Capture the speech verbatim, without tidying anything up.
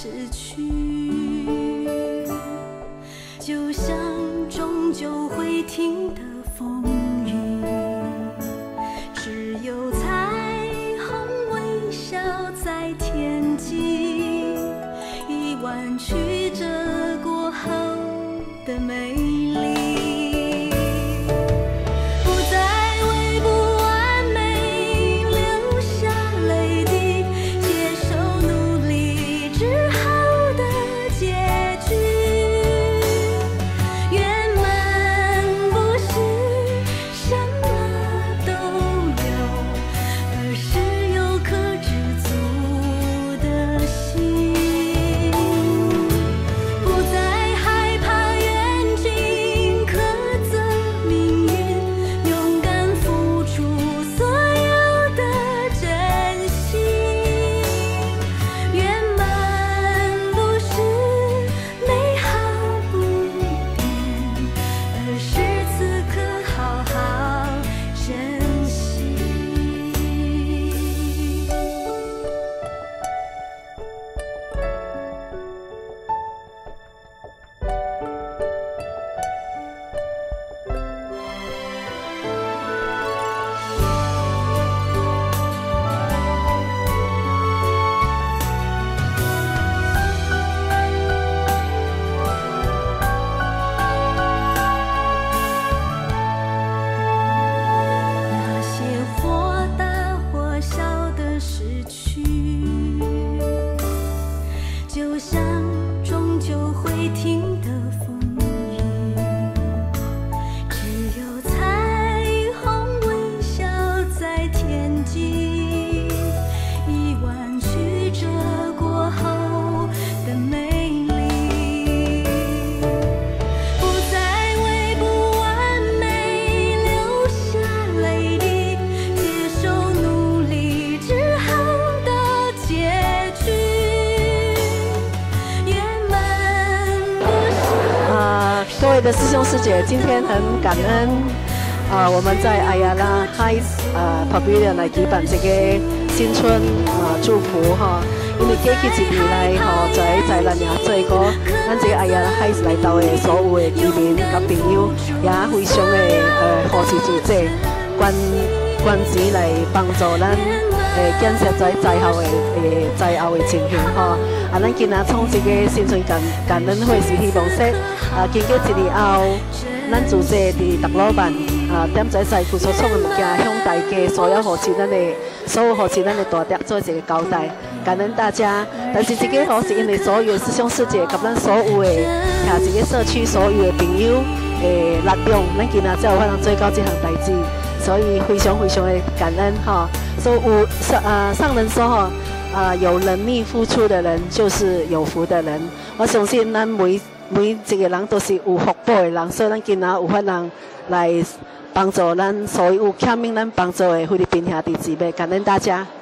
失去，就像终究会停的风雨，只有彩虹微笑在天际，已弯曲着过后的美丽。 各位的师兄师姐，今天很感恩啊、呃，我们在艾亚拉 High 啊 Pavilion 来举办这个新春啊、呃、祝福哈。因为过去一年来吼，在在咱也做过，咱这个艾亚拉 High 来到的所有的居民甲朋友，也非常的呃好事主者，捐捐钱来帮助咱诶建设在在后的诶在后的情形吼。啊，咱今仔创这个新春感感恩会是希望说。 啊，经过一年后，咱自这伫达鲁曼啊，踮在西区所创的物件，向大家所有好市咱的所有好市咱的大碟做一个交代，感恩大家。但是这个好是因为所有的师兄师姐，甲咱所有的下一个社区所有的朋友诶力量，咱今仔才有法通做到这项代志，所以非常非常的感恩哈。所以有上啊上人说哈啊，有能力付出的人就是有福的人。我相信咱每 每一个人都是有福报的人，所以咱今仔有法人来帮助咱所有欠命咱帮助的菲律宾兄弟姊妹，感恩大家。